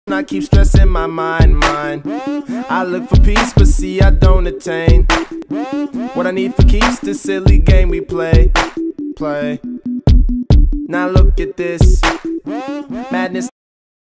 I keep stressing my mind. I look for peace, but see I don't attain what I need for keeps. This silly game we play. Now look at this madness.